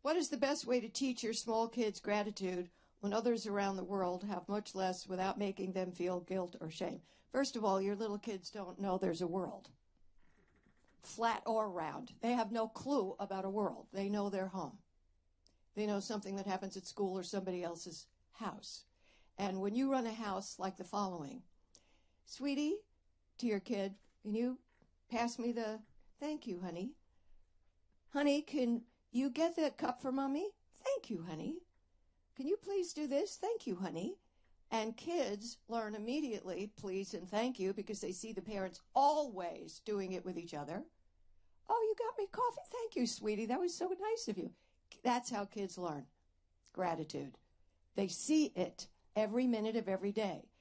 What is the best way to teach your small kids gratitude when others around the world have much less without making them feel guilt or shame? First of all, your little kids don't know there's a world, flat or round. They have no clue about a world. They know their home. They know something that happens at school or somebody else's house. And when you run a house like the following, sweetie, to your kid, can you pass me the, thank you, honey. Honey, can you get the cup for mommy? Thank you, honey. Can you please do this? Thank you, honey. And kids learn immediately please and thank you because they see the parents always doing it with each other. Oh, you got me coffee. Thank you, sweetie. That was so nice of you. That's how kids learn gratitude. They see it every minute of every day.